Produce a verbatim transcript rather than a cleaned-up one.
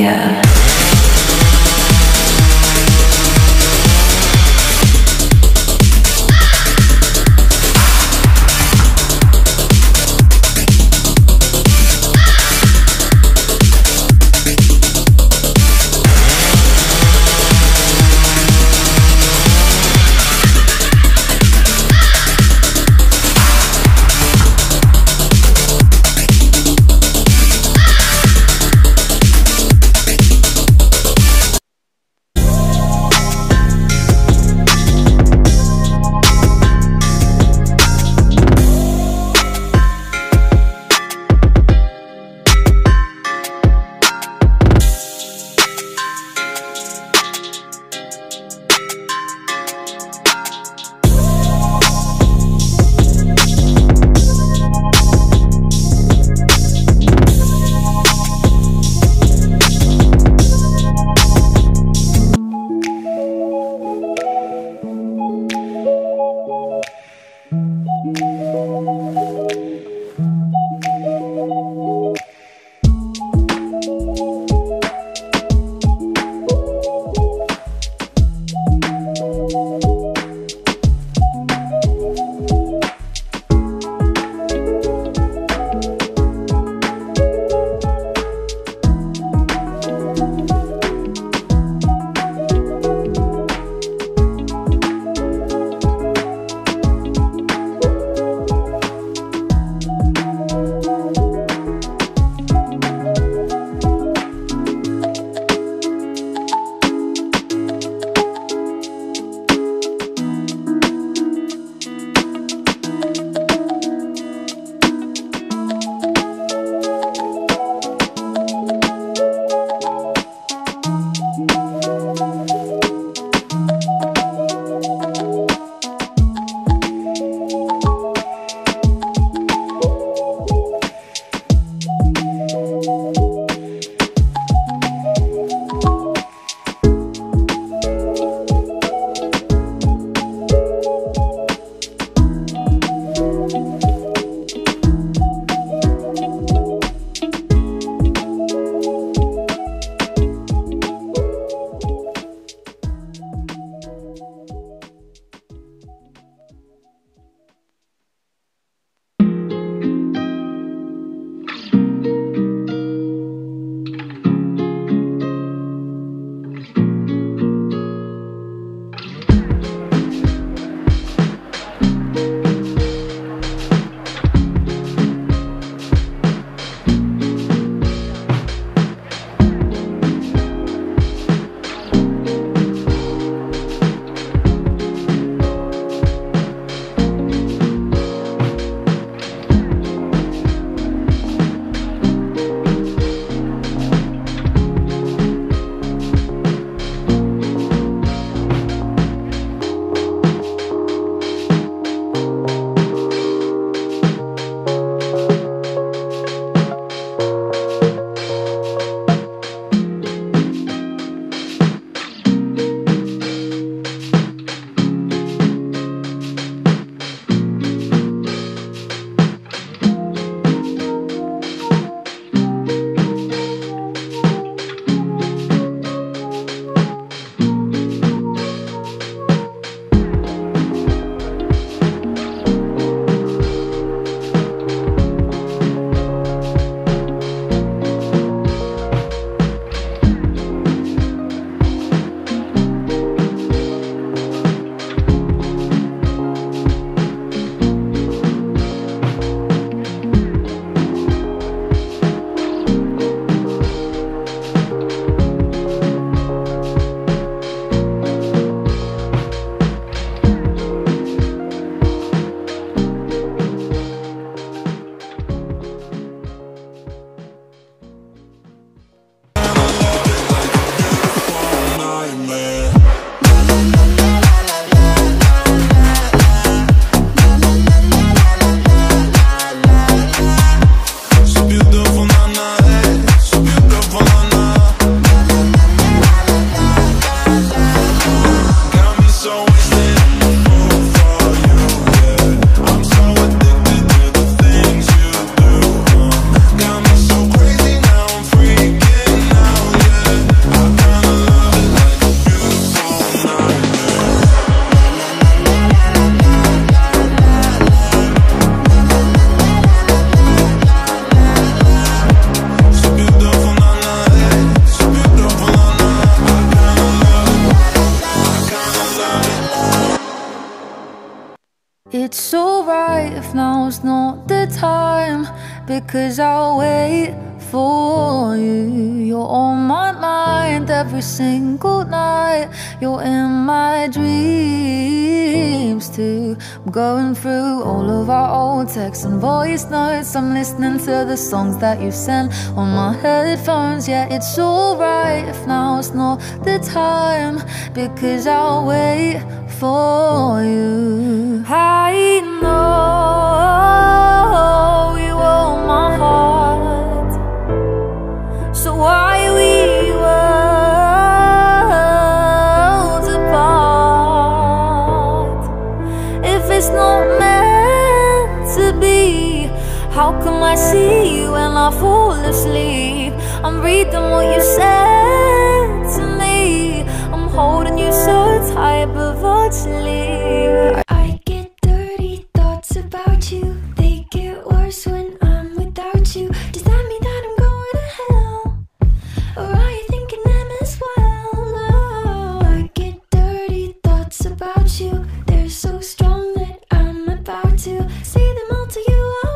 minha. it's so right if now's not the time, because I'll wait for you. You're on my mind every single night. You're in my dreams too. I'm going through all of our old texts and voice notes. I'm listening to the songs that you sent on my headphones. Yeah, it's alright if now's not the time, because I'll wait for you. I know you own my heart, so why we worlds apart? If it's not meant to be, how come I see you when I fall asleep? I'm reading what you said to me. I'm holding you so tight but virtually. I get dirty thoughts about you. They get worse when I'm without you. Does that mean that I'm going to hell? Or are you thinking them as well? No, I get dirty thoughts about you. They're so strong that I'm about to say them all to you.